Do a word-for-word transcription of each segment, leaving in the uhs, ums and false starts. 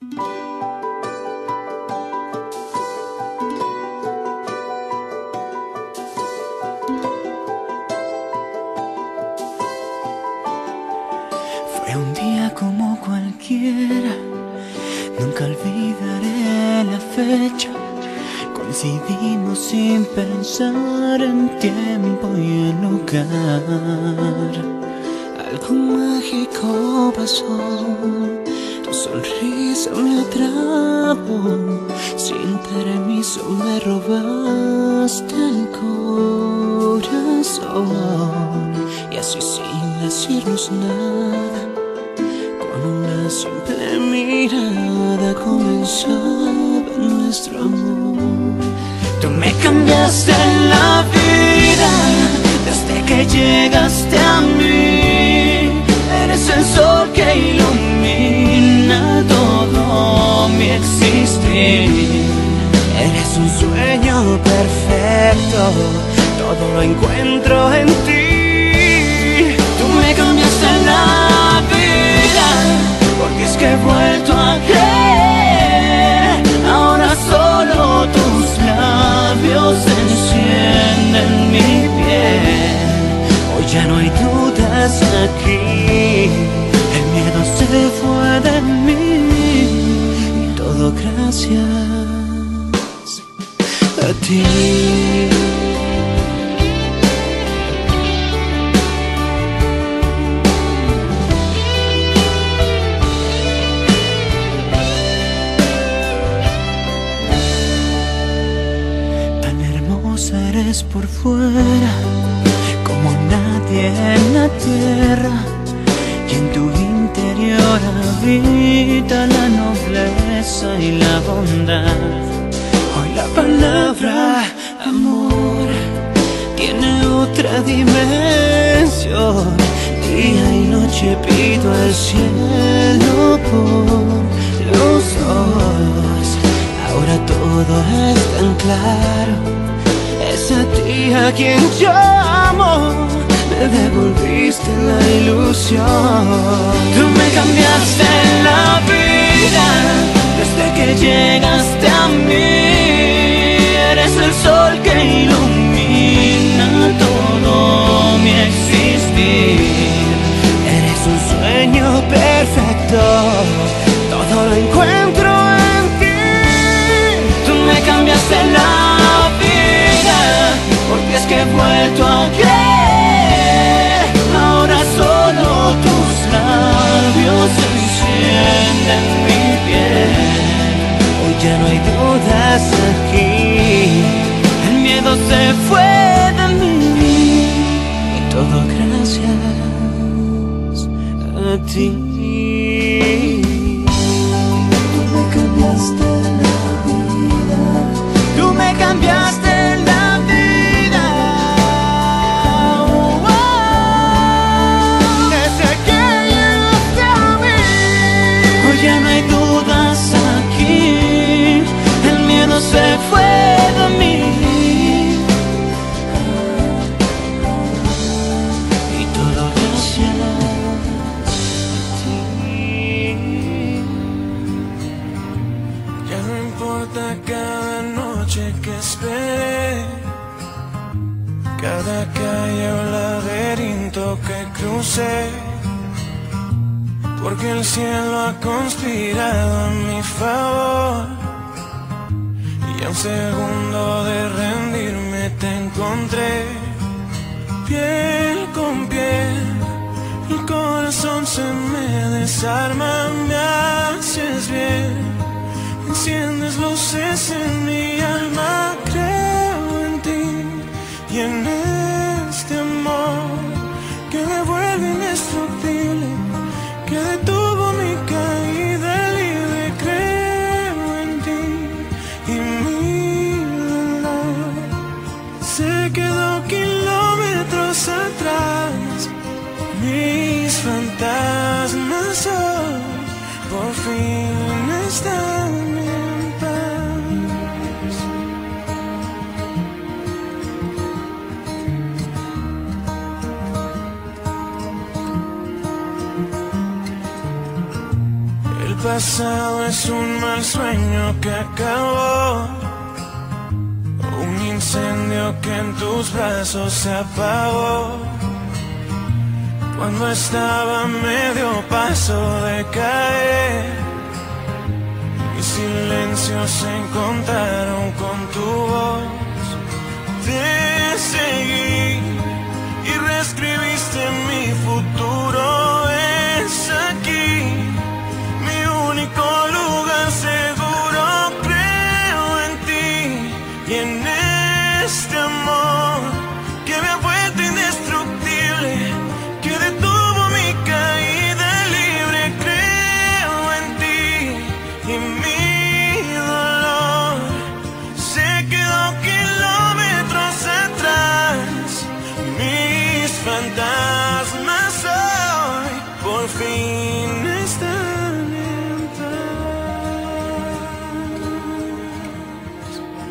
Fue un día como cualquiera, nunca olvidaré la fecha. Coincidimos sin pensar en tiempo y en lugar. Algo mágico pasó, tu sonrisa me atrapó. Sin permiso me robaste el corazón. Y así sin decirnos nada, con una simple mirada comenzaba nuestro amor. Tú me cambiaste la vida desde que llegaste a mí. Eres el sol que ilumina todo mi existir. Eres un sueño perfecto, todo lo encuentro en ti. Tú me cambiaste la vida, porque es que he vuelto a creer. Ahora solo tus labios encienden mi piel. Hoy ya no hay dudas aquí, el miedo se fue de mí. Y todo gracias a ti. Eres por fuera como nadie en la tierra, y en tu interior habita la nobleza y la bondad. Hoy la palabra amor tiene otra dimensión. Día y noche pido al cielo por los dos. Ahora todo es tan claro. Es a ti a quien llamo, me devolviste la ilusión. Tú me cambiaste la vida desde que llegaste a mí. Eres el sol que ilumina todo mi existir. Eres un sueño perfecto, todo lo encuentro en ti. Tú me cambiaste la vida, porque es que he vuelto a creer. Ahora solo tus labios encienden mi piel. Hoy ya no hay dudas aquí, el miedo se fue de mí. Y todo gracias a ti. Tú me cambiaste la vida, tú me cambiaste la vida. Oh, oh, desde que llegaste a mí. Hoy ya no hay dudas aquí, el miedo se fue de mí. Y todo gracias a ti. Ya no importa cada noche que esperé, cada calle o laberinto que crucé, porque el cielo ha conspirado a mi favor. Y a un segundo de rendirme te encontré, piel con piel. El corazón se me desarma, me haces bien, enciendes luces en mi alma. Creo en ti y en este amor que me vuelve indestructible, que detuvo mi caída libre. Creo en ti y mi dolor se quedó kilómetros atrás. Mis fantasmas hoy por fin están en paz. El pasado es un mal sueño que acabó, un incendio que en tus brazos se apagó. Cuando estaba a medio paso de caer, mis silencios se encontraron con tu voz. Te seguí y reescribiste mi futuro. Es aquí mi único lugar seguro. Creo en ti y en este amor que me ha vuelto indestructible, que detuvo mi caída libre. Creo en ti y mi dolor se quedó kilómetros atrás. Mis fantasmas hoy por fin están en paz.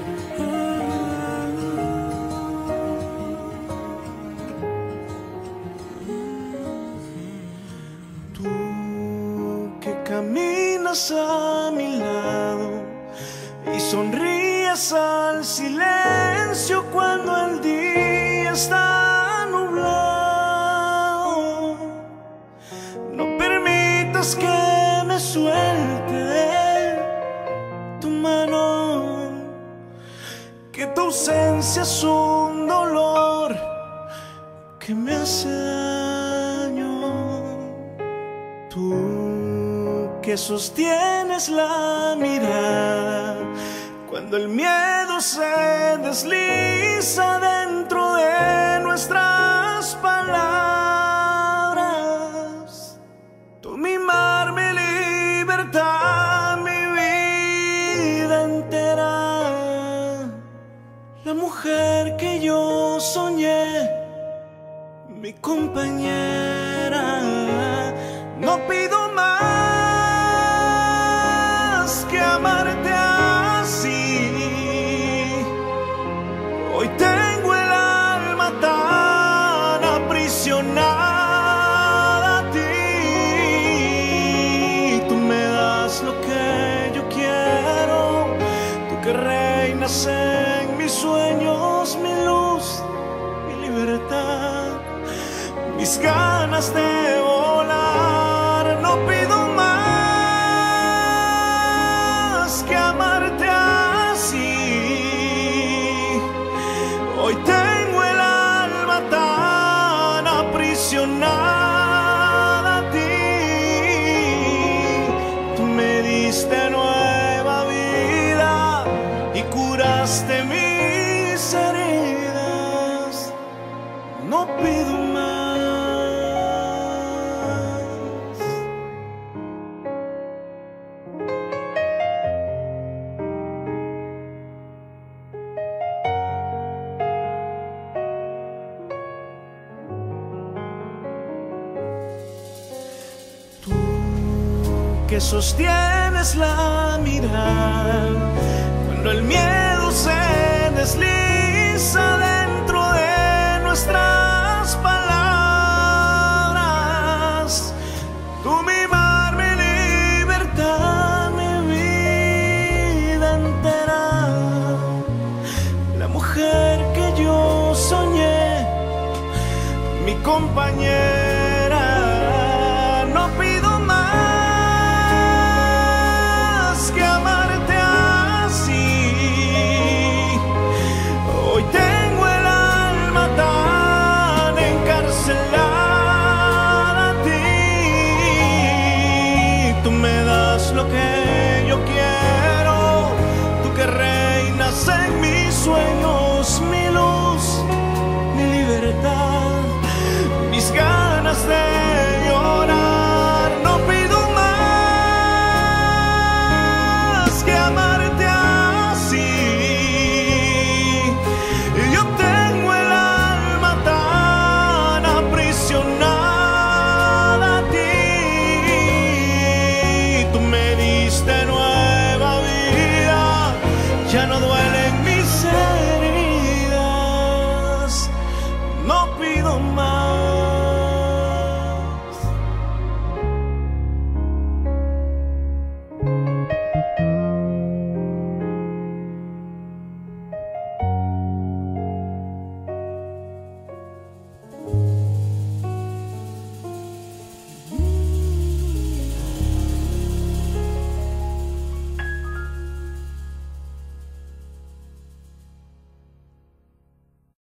Tú que caminas a mi lado y sonríes al silencio cuando el día está nublado. No permitas que me suelte de tu mano, que tu ausencia es un dolor que me hace daño. Tú que sostienes la mirada cuando el miedo se desliza dentro de nuestras palabras. Tú mimar mi libertad, mi vida entera. La mujer que yo soñé, mi compañera. No pido más que amarte así. Hoy tengo el alma tan aprisionada a ti. Tú me das lo que yo quiero, tú que reinas en mis sueños, mi luz, mi libertad, mis ganas de volar. No pido más que amarte así. Hoy tengo el alma tan aprisionada a ti. Tú me diste nueva vida y curaste mis heridas. No pido más. Que sostienes la mirada cuando el miedo se desliza dentro de nuestras palabras. Tú mimar mi libertad, mi vida entera. La mujer que yo soñé, mi compañera. No pido más que amarte así. Hoy tengo el alma tan encarcelada a ti. Tú me das lo que yo quiero, tú que reinas en mis sueños, mi luz, mi libertad, mis ganas de